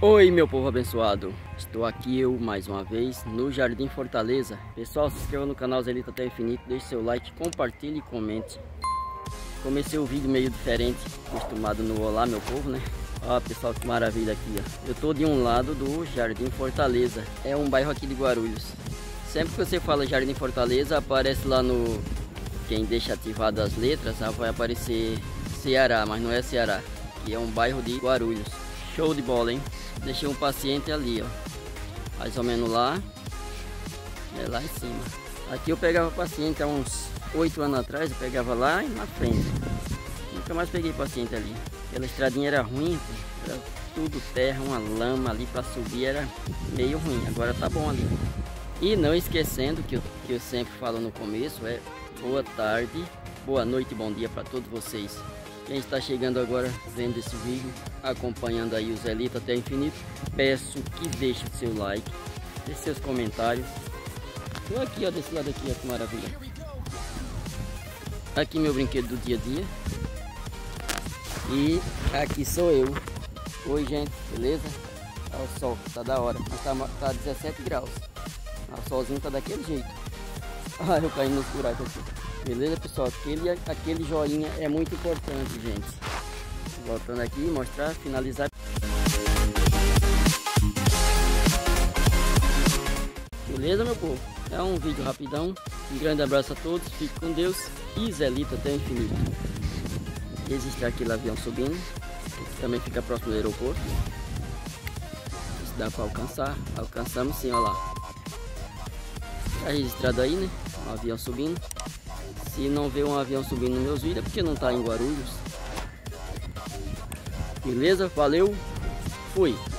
Oi, meu povo abençoado, estou aqui eu mais uma vez no Jardim Fortaleza. Pessoal, se inscreva no canal Zelita até infinito, deixe seu like, compartilhe e comente. Comecei o vídeo meio diferente, acostumado no Olá meu povo, né? Ó pessoal, que maravilha aqui, ó. Eu tô de um lado do Jardim Fortaleza, é um bairro aqui de Guarulhos. Sempre que você fala Jardim Fortaleza, aparece lá no... Quem deixa ativado as letras, vai aparecer Ceará, mas não é Ceará. Que é um bairro de Guarulhos. Show de bola, hein? Deixei um paciente ali, ó. Mais ou menos lá. É lá em cima. Aqui eu pegava paciente há uns 8 anos atrás. Eu pegava lá e na frente. Nunca mais peguei paciente ali. Aquela estradinha era ruim. Era tudo terra, uma lama ali para subir. Era meio ruim. Agora tá bom ali. E não esquecendo que eu sempre falo no começo. É boa tarde, boa noite, bom dia para todos vocês. Quem está chegando agora vendo esse vídeo, acompanhando aí o Zelita até infinito, peço que deixe o seu like, deixe seus comentários. Estou aqui, ó, desse lado aqui, ó, que maravilha. Aqui meu brinquedo do dia a dia. E aqui sou eu. Oi gente, beleza? Tá o sol, tá da hora, mas tá 17 graus. O solzinho tá daquele jeito. Ah, eu caí nos buracos aqui. Beleza, pessoal? Aquele joinha é muito importante, gente. Voltando aqui, mostrar, finalizar. Beleza, meu povo? É um vídeo rapidão. Um grande abraço a todos. Fique com Deus. E Zelita até o infinito. Existe aquele avião subindo. Também fica próximo do aeroporto. Se dá para alcançar. Alcançamos sim, olha lá. Tá registrado aí, né? Um avião subindo. Se não vê um avião subindo nos meus vídeos é porque não tá em Guarulhos. Beleza? Valeu. Fui.